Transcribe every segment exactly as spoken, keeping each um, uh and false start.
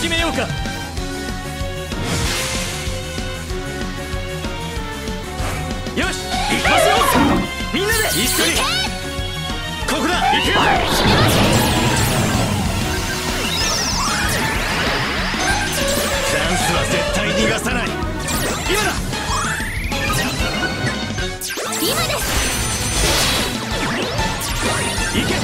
始めようか。よし、行きますよ。みんなで一緒に。ここだ、行くよ。チャンスは絶対逃がさない。今だ。 今です。 行け。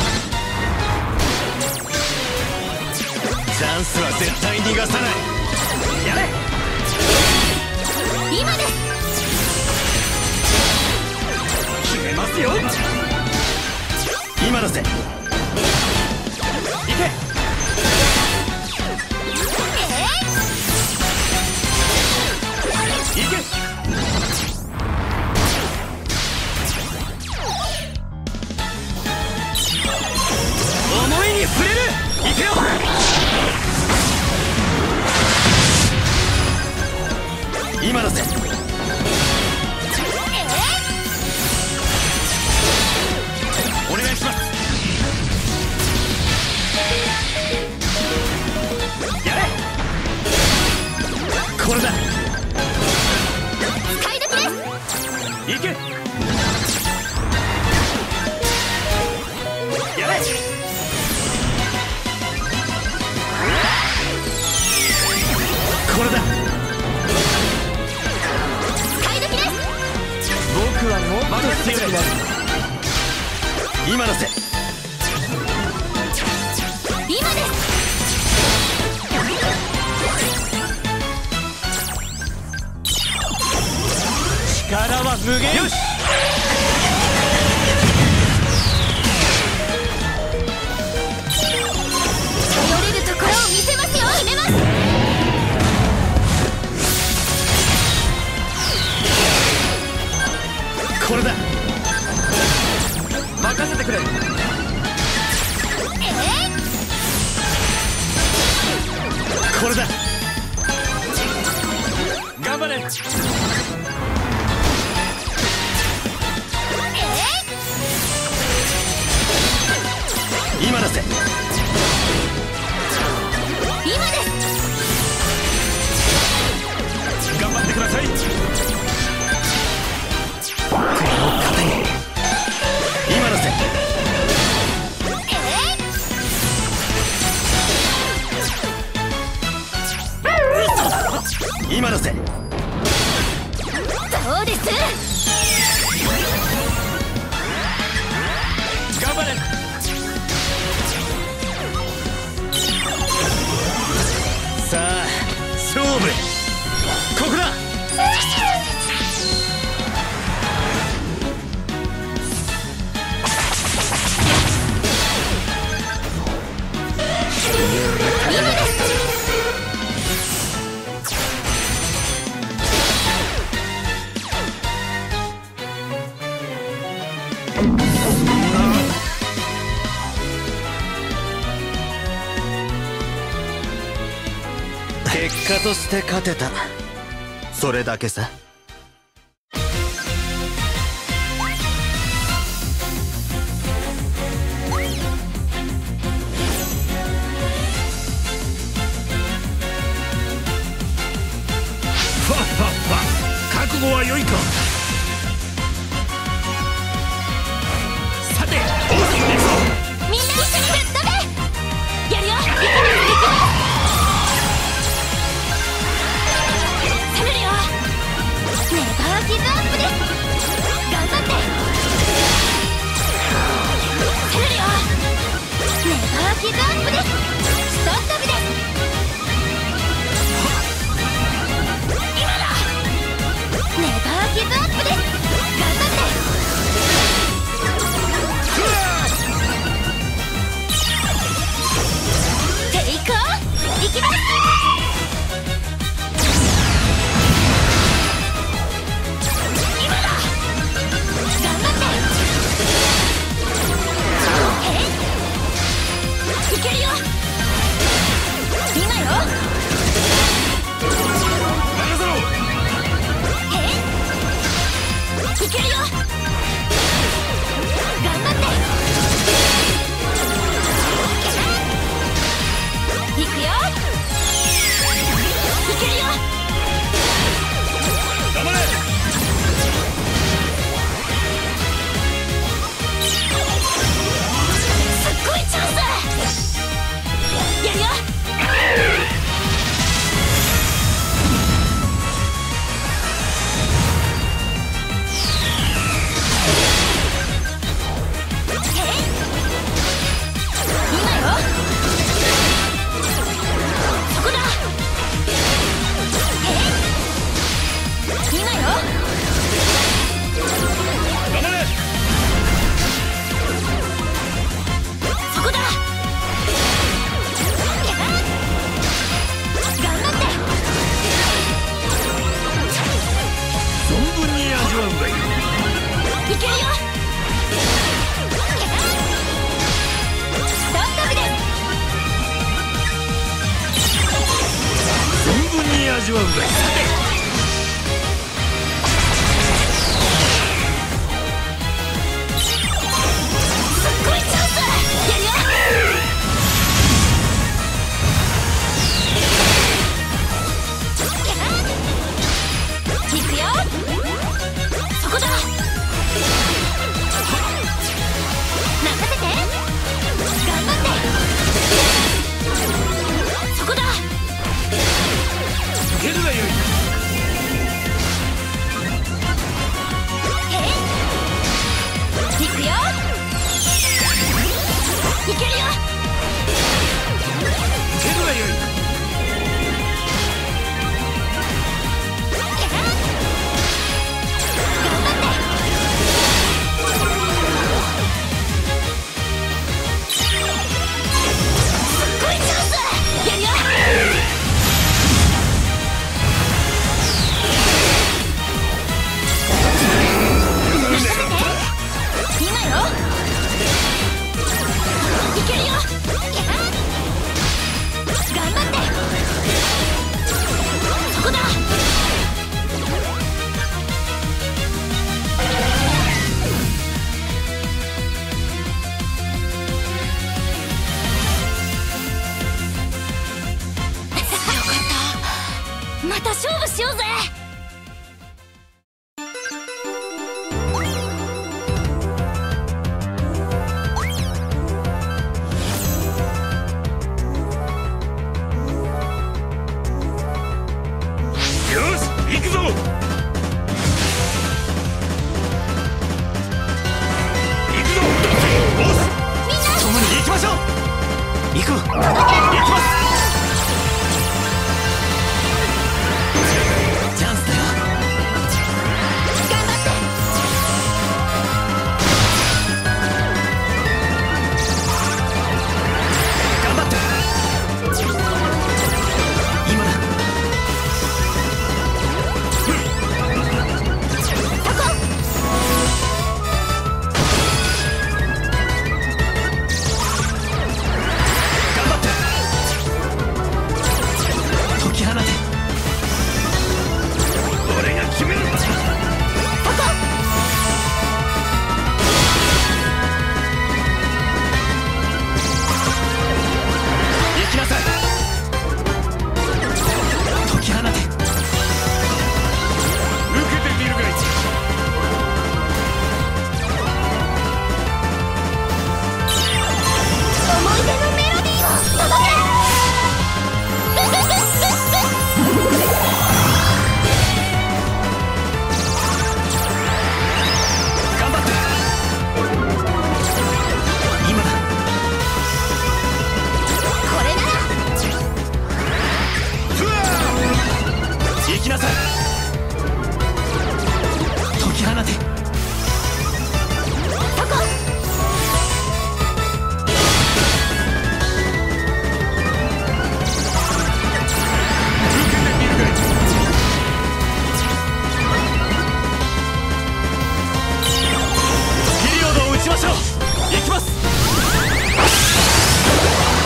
チャンスは絶対逃がさない。やれ。 今です。 決めますよ。今のせ。行け。行け。思いに触れる。行くよ。今のせ。お願いします。やれ。これだ。 使い時です。 行け。やれ。これだ。僕はもっと強くなる。今のせ。 今です。 力は無限。よし。 頼れるところを見せますよ。決めます。 これだ。任せてくれ。 えー、 これだ。頑張れ。 えー、今のせ。 今です。 頑張ってください。今のせ。今のせ。 どうです。 頑張れ。さあ勝負。ここだ。結果として勝てた。それだけさ。覚悟は良いか。さて、どうするんですか。 みんな一緒にぶっ飛べ。やるよ。行きます。攻めるよ。ネバーギブアップです。頑張って。攻めるよ。ネバーギブアップです。ストップです。ネバーギブアップです。頑張ってテイクオフ。いきます。今だ。 味わうがい。さて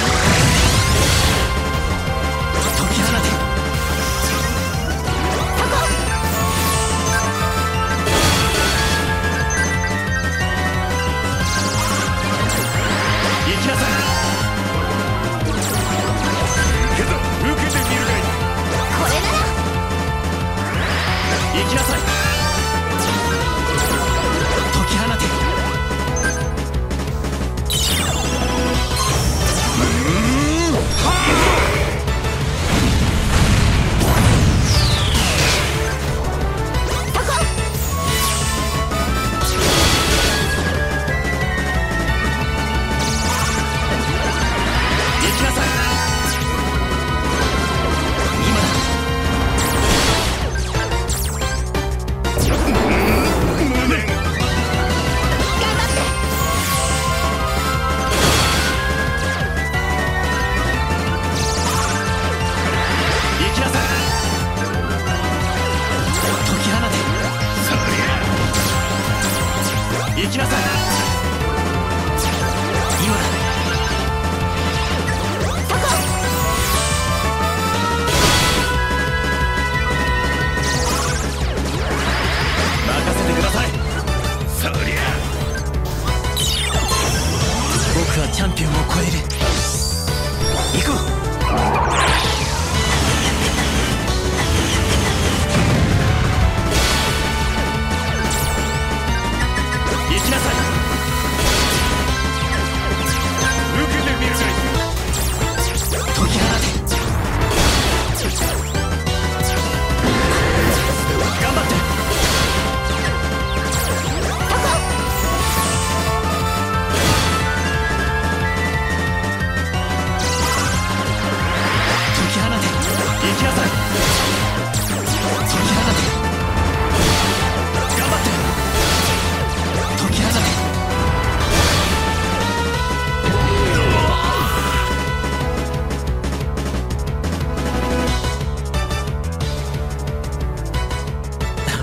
こ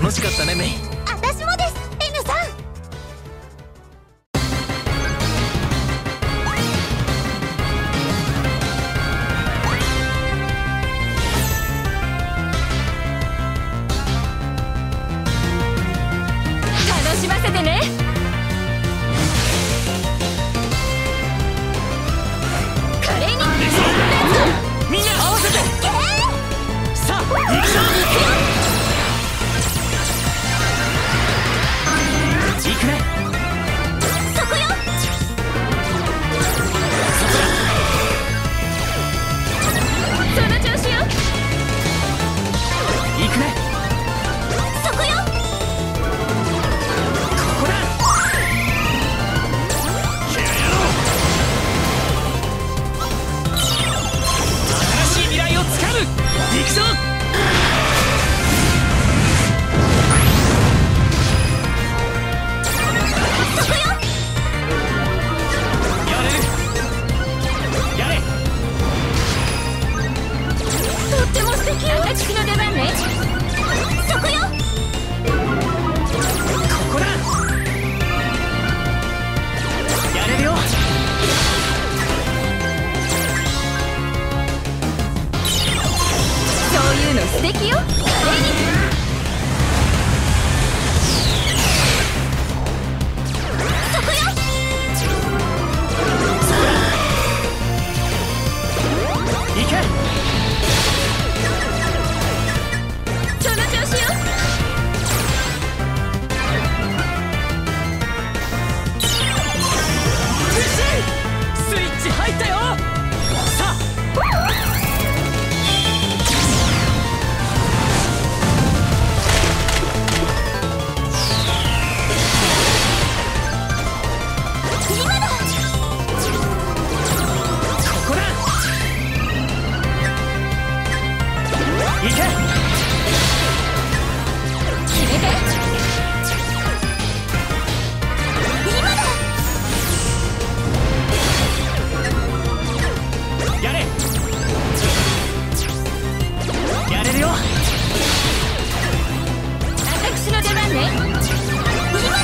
楽しかったねメイ。 私もです N さん。楽しませてね。華麗にみんな合わせて。さあ行くぞ。行くね。そこよ。その調子よ。 行くね。 そこよ。 ここだ。シェアやろう。新しい未来をつかむ。行くぞ。 そこよ。 やれる。やれ。 とっても素敵よ。私の出番ね。そこよ。 ここだ。やれるよ。 そういうの素敵よ。華麗に。そこよ。 行け。 その調子よ。 スイッチ入ったよ。さあ今だ。 ここだ。行け。 決めて。今だ。 やれ。やれるよ。 私の出番ね。今だ。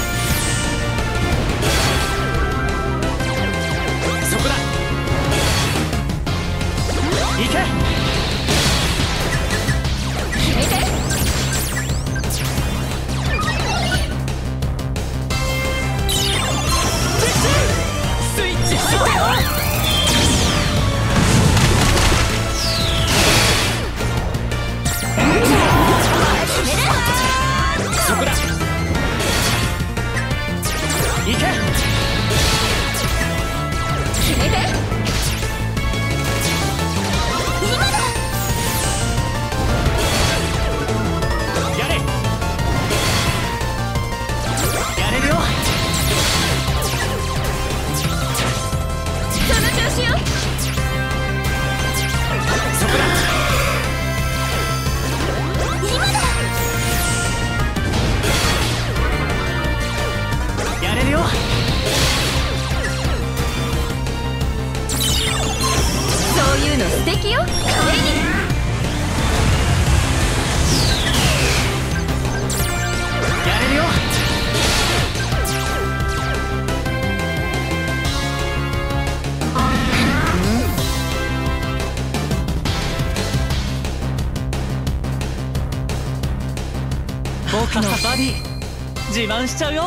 そこだ。行け。 決めて。 スイッチ入ったよ。そこだ。行け。 決めて。今だ。 やれ。やれるよ。 その調子よ。 そこだ。 今だ。 やれるよ。 そういうの素敵よ。華麗に。 やれるよ。僕のバディ自慢しちゃうよ。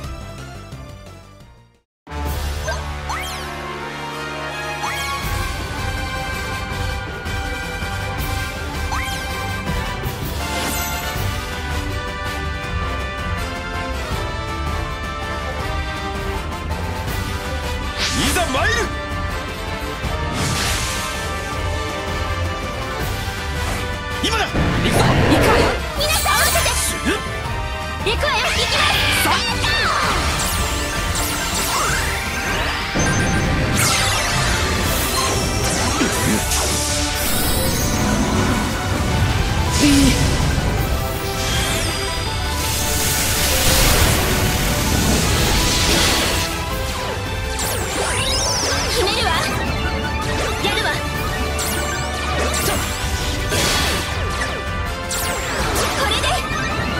いざ参る。今だ。行くぞ。 行くわよ。皆さん合わせて。行くわよ。行きます。決めるわ。やるわ。これで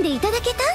んでいただけた？